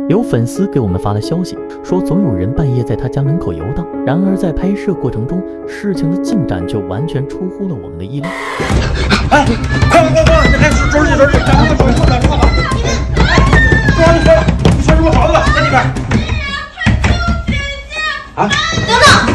有粉丝给我们发了消息，说总有人半夜在他家门口游荡。然而在拍摄过程中，事情的进展却完全出乎了我们的意料。 哎，快，你看收拾，赶快收拾吧。装一会，你收拾我房子吧，在里边。啊！ 等等，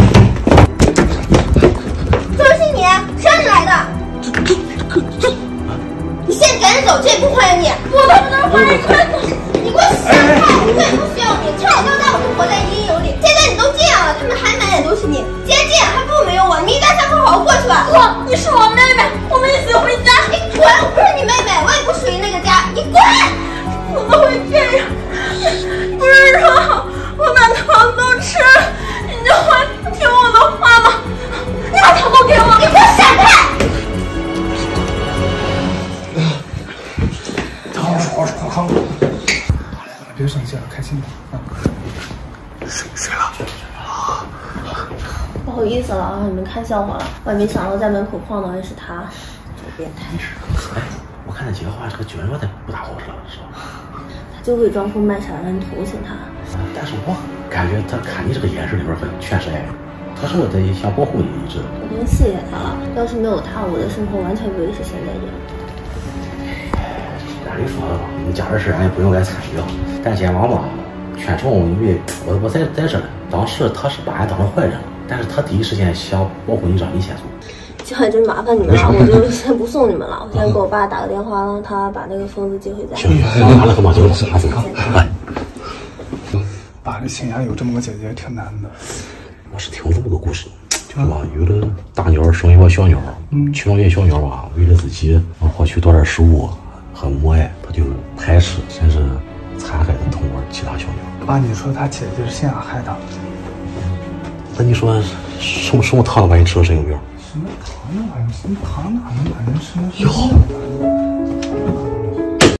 怎么是你？谁让你来的？这，你现在赶紧走，这也不欢迎你。我他妈能欢迎你？你给我闪开！我根本不需要你，从小到大我就活在阴影里。现在你都这样了，他们还满眼都是你。既然这样，还不如没有我。你们一家三口好好过去吧。哥，你是我妹妹，我们一起回家。你滚！我不是你妹妹，我也不属于那个家。你滚！怎么会这样？不是说好我把糖都吃了，你就会听我的话吗？你把糖都给我！你给我闪开！ 好，别生气了，开心点啊。睡了。 不好意思了，让你们看笑话了。我也没想到在门口晃的是他，这变态。 哎，我看那几个话，这个角色他不大好使了，是吧？ 他就会装疯卖傻，让人同情他。 但是我感觉他看你这个眼神里边很全是爱，他说他想保护你一直。 我真谢谢他了，要是没有他，我的生活完全不会是现在这样。 按理说的话，你家的事俺也不用来参与了。但肩膀吧，全程因为我在这呢，当时他是把俺当成坏人了，但是他第一时间想保护你，让你先走。 这还真麻烦你们了，我就先不送你们了，我先给我爸打个电话，让他把那个疯子接回家。 行，完了干嘛就拿走了。来， 爸，这新家有这么个姐姐挺难的。 我是听这么个故事，是吧？有的大鸟生一个小鸟，其中一个小鸟吧，为了自己获取多点食物和母爱，它就排斥甚至残害的通过其他小鸟。 爸，你说他姐姐是信仰害他？ 那你说什么糖能把你吃成神经病？ 什么糖能把人？什么糖哪能把人吃成神经病？